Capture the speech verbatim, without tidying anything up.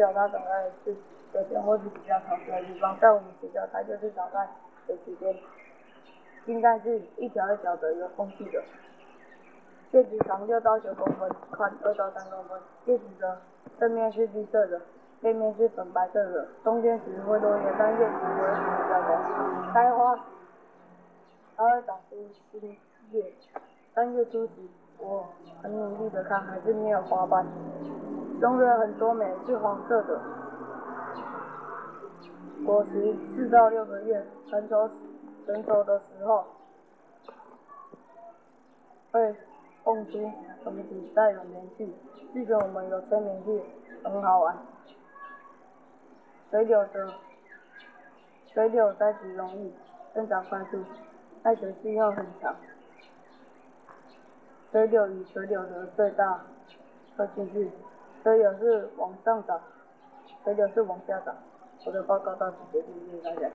柳它长在是水边或是比较潮湿的地方，在我们学校它就是长在水池边。茎干是一条一条的有缝隙的，叶子长六到九公分，宽二到三公分。叶子的正面是绿色的，背面是粉白色的，冬天时会落叶，但叶子不会全部掉光。开花时，它会长出新叶。三月初时，我很努力的看，还是没有花瓣。棕蕊很多枚，是黄色的。果实四到六个月，成熟时成熟的时候会蹦出种子，带有棉絮。之前我们有吹棉絮，很好玩。水柳的水柳栽植容易，生长快速，耐水性又很强。水柳与水柳的最大特性是，水柳是往上长，水柳是往下长。我的报告到此结束，谢谢大家。